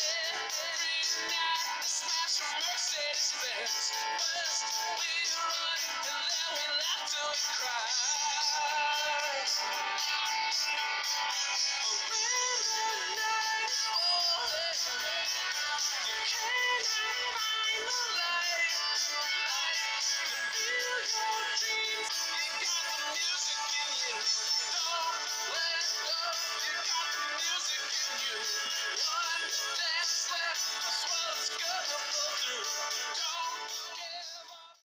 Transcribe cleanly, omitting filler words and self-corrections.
Every night, a smash of Mercedes-Benz. First we run, and then we laugh till we cry. When the night is falling